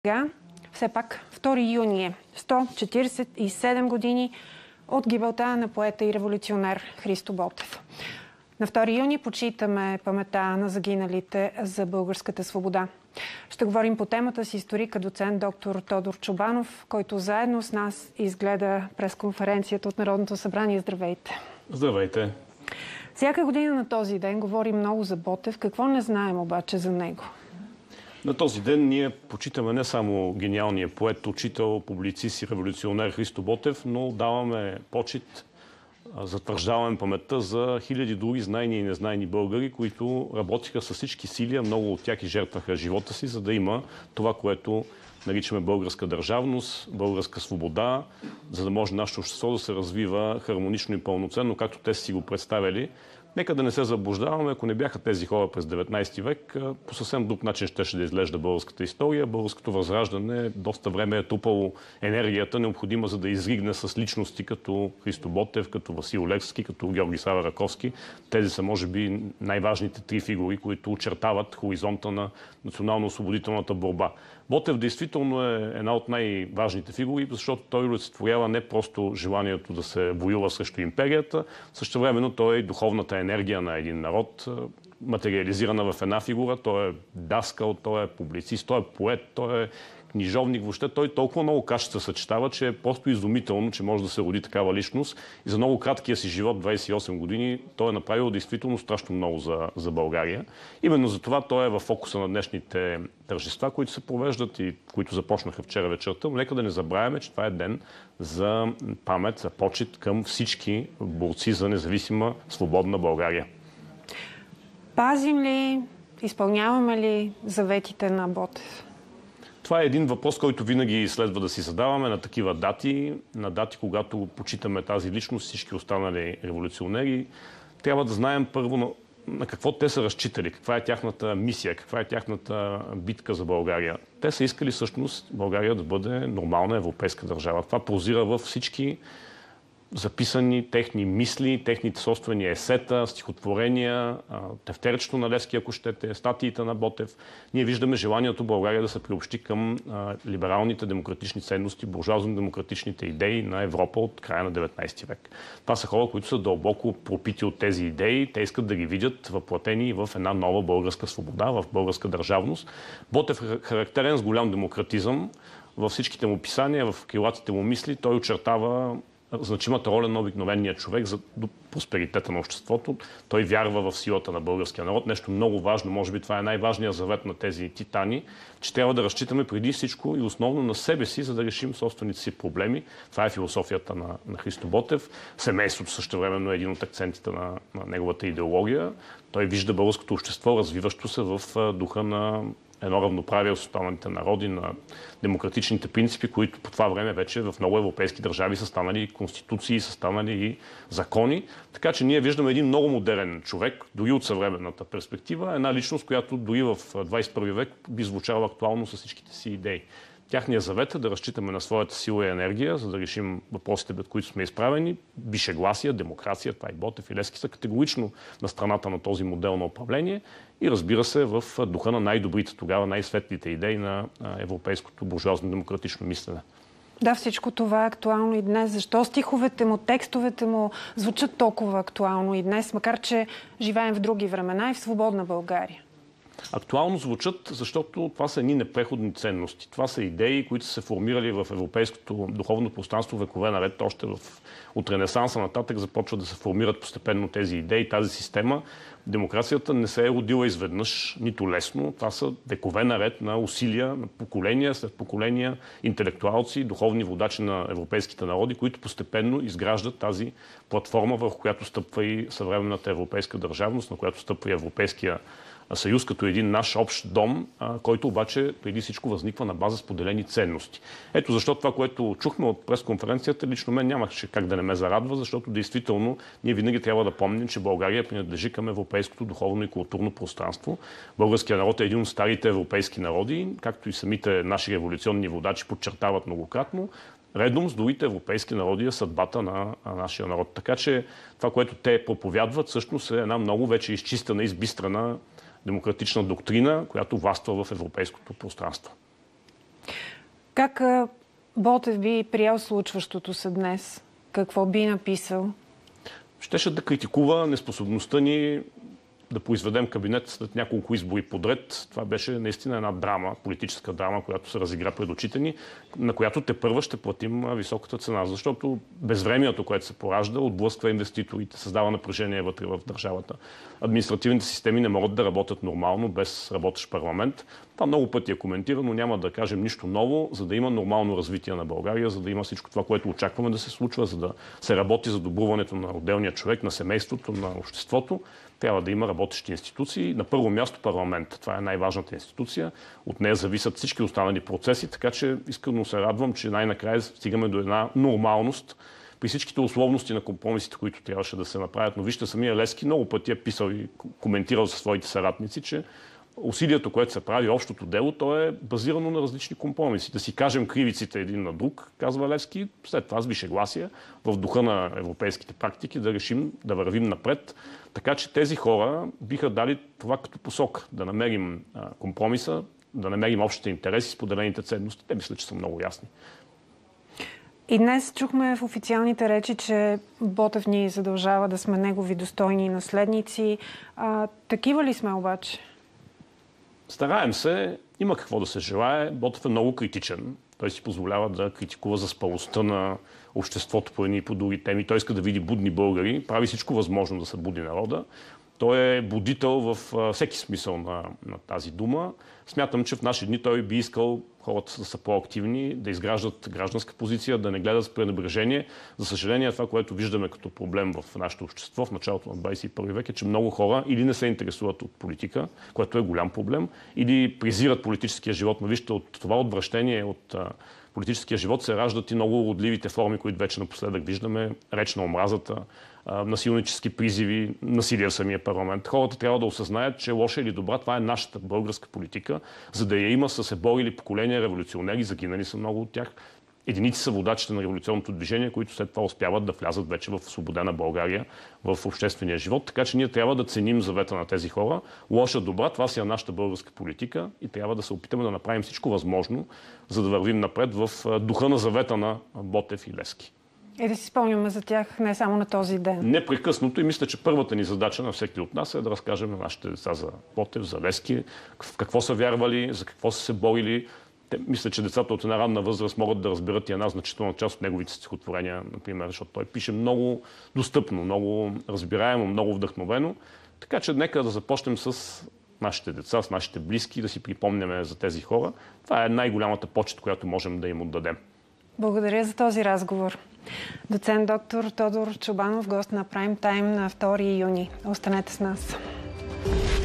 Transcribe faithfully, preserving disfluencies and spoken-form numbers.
Сега, все пак, втори юни е сто четиридесет и седем години от гибелта на поета и революционер Христо Ботев. На втори юни почитаме паметта на загиналите за българската свобода. Ще говорим по темата с историка доцент доктор Тодор Чобанов, който заедно с нас изгледа пресконференцията от Народното събрание. Здравейте! Здравейте! Всяка година на този ден говорим много за Ботев. Какво не знаем обаче за него? На този ден ние почитаме не само гениалния поет, учител, публицист и революционер Христо Ботев, но даваме почит, затвърждаваме паметта за хиляди други знайни и незнайни българи, които работиха с всички сили, а много от тях и жертваха живота си, за да има това, което наричаме българска държавност, българска свобода, за да може нашето общество да се развива хармонично и пълноценно, както те си го представили. Нека да не се заблуждаваме, ако не бяха тези хора през деветнайсети век, по съвсем друг начин щеше да изглежда българската история. Българското възраждане доста време е трупало енергията, необходима за да изригне с личности като Христо Ботев, като Васил Левски, като Георги Сава Раковски. Тези са, може би, най-важните три фигури, които очертават хоризонта на национално-освободителната борба. Ботев действително е една от най-важните фигури, защото той олицетворява не просто желанието да се воюва срещу империята, същевременно той е и духовната енергия на един народ, материализирана в една фигура. Той е даскал, той е публицист, той е поет, той е книжовник. Въобще той толкова много качества съчетава, че е просто изумително, че може да се роди такава личност. И за много краткия си живот, двайсет и осем години, той е направил действително страшно много за, за България. Именно за това той е в фокуса на днешните тържества, които се провеждат и които започнаха вчера вечерта. Но нека да не забравяме, че това е ден за памет, за почит към всички борци за независима, свободна България. Пазим ли, изпълняваме ли заветите на Ботев? Това е един въпрос, който винаги следва да си задаваме на такива дати, на дати, когато почитаме тази личност, всички останали революционери. Трябва да знаем първо на, на какво те са разчитали, каква е тяхната мисия, каква е тяхната битка за България. Те са искали всъщност България да бъде нормална европейска държава. Това прозира във всички записани техни мисли, техните собствени есета, стихотворения, тефтерчето на Левски, ако щете, статиите на Ботев. Ние виждаме желанието България да се приобщи към либералните демократични ценности, буржуазно-демократичните идеи на Европа от края на деветнайсети век. Това са хора, които са дълбоко пропити от тези идеи. Те искат да ги видят въплатени в една нова българска свобода, в българска държавност. Ботев е характерен с голям демократизъм. Във всичките му писания, в крилатите му мисли, той очертава значимата роля на обикновения човек за просперитета на обществото. Той вярва в силата на българския народ. Нещо много важно, може би това е най-важният завет на тези титани, че трябва да разчитаме преди всичко и основно на себе си, за да решим собствените си проблеми. Това е философията на, на Христо Ботев. Семейството същевременно е един от акцентите на, на неговата идеология. Той вижда българското общество, развиващо се в духа на едно равноправие с останалите народи, на демократичните принципи, които по това време вече в много европейски държави са станали конституции, са станали и закони. Така че ние виждаме един много модерен човек, дори от съвременната перспектива, една личност, която дори в двайсет и първи век би звучала актуално с всичките си идеи. Тяхният завет е да разчитаме на своята сила и енергия, за да решим въпросите, пред които сме изправени. Вишегласие, демокрация, това и Ботев и Левски са категорично на страната на този модел на управление и разбира се в духа на най-добрите тогава, най-светлите идеи на европейското буржуазно-демократично мислене. Да, всичко това е актуално и днес. Защо стиховете му, текстовете му звучат толкова актуално и днес, макар че живеем в други времена и в свободна България? Актуално звучат, защото това са едни непреходни ценности. Това са идеи, които са се формирали в европейското духовно пространство векове наред. Още в, от Ренесанса нататък започват да се формират постепенно тези идеи, тази система. Демокрацията не се е родила изведнъж, нито лесно. Това са векове наред на усилия, на поколения след поколения интелектуалци, духовни водачи на европейските народи, които постепенно изграждат тази платформа, върху която стъпва и съвременната европейска държавност, на която стъпва и Европейския съюз като един наш общ дом, който обаче преди всичко възниква на база споделени ценности. Ето защо това, което чухме от пресконференцията, лично мен нямаше как да не ме зарадва, защото действително ние винаги трябва да помним, че България принадлежи към европейското духовно и културно пространство. Българският народ е един от старите европейски народи, както и самите наши революционни водачи подчертават многократно. Редом с другите европейски народи е съдбата на нашия народ. Така че това, което те проповядват, всъщност е една много вече изчистена, избистрена демократична доктрина, която властва в европейското пространство. Как Ботев би приел случващото се днес? Какво би написал? Щеше да критикува неспособността ни да произведем кабинет след няколко избори подред. Това беше наистина една драма, политическа драма, която се разигра пред очите ни, на която тепърва ще платим високата цена, защото безвремието, което се поражда, отблъсква инвеститорите, създава напрежение вътре в държавата. Административните системи не могат да работят нормално без работещ парламент. Това много пъти е коментирано, няма да кажем нищо ново, за да има нормално развитие на България, за да има всичко това, което очакваме да се случва, за да се работи за добруването на отделния човек, на семейството, на обществото. Трябва да има работещи институции. На първо място парламент. Това е най-важната институция. От нея зависят всички останали процеси, така че искрено се радвам, че най-накрая стигаме до една нормалност при всичките условности на компромисите, които трябваше да се направят. Но вижте, самия Левски много пъти е писал и коментирал със своите съратници, че усилието, което се прави, общото дело, то е базирано на различни компромиси. Да си кажем кривиците един на друг, казва Левски, след това с вишегласие, в духа на европейските практики, да решим да вървим напред. Така че тези хора биха дали това като посока, да намерим а, компромиса, да намерим общите интереси, споделените ценности. Те мисля, че са много ясни. И днес чухме в официалните речи, че Ботев ни задължава да сме негови достойни наследници. А, такива ли сме обаче? Стараем се, има какво да се желае. Ботев е много критичен. Той си позволява да критикува заспалостта на обществото по едни и по други теми. Той иска да види будни българи, прави всичко възможно да се буди народа. Той е будител в всеки смисъл на, на тази дума. Смятам, че в наши дни той би искал хората да са по-активни, да изграждат гражданска позиция, да не гледат с пренебрежение. За съжаление, това, което виждаме като проблем в нашето общество в началото на двадесет и първи век е, че много хора или не се интересуват от политика, което е голям проблем, или презират политическия живот. Но вижте, от това отвращение от политическия живот се раждат и много уродливите форми, които вече напоследък виждаме. Реч на омразата, насилнически призиви, насилие в самия парламент. Хората трябва да осъзнаят, че лоша или добра, това е нашата българска политика. За да я има, са се борили поколения революционери, загинали са много от тях. Единици са водачите на революционното движение, които след това успяват да влязат вече в освободена България, в обществения живот. Така че ние трябва да ценим завета на тези хора. Лоша, добра, това си е нашата българска политика и трябва да се опитаме да направим всичко възможно, за да вървим напред в духа на завета на Ботев и Левски. И да си спомняме за тях не само на този ден. Непрекъснато и мисля, че първата ни задача на всеки от нас е да разкажем на нашите деца за Ботев, за Левски, в какво са вярвали, за какво са се борили. Те, мисля, че децата от една ранна възраст могат да разберат и една значителна част от неговите стихотворения, например, защото той пише много достъпно, много разбираемо, много вдъхновено. Така че нека да започнем с нашите деца, с нашите близки, да си припомняме за тези хора. Това е най-голямата почет, която можем да им отдадем. Благодаря за този разговор. Доцент доктор Тодор Чобанов, гост на Прайм Тайм на втори юни. Останете с нас.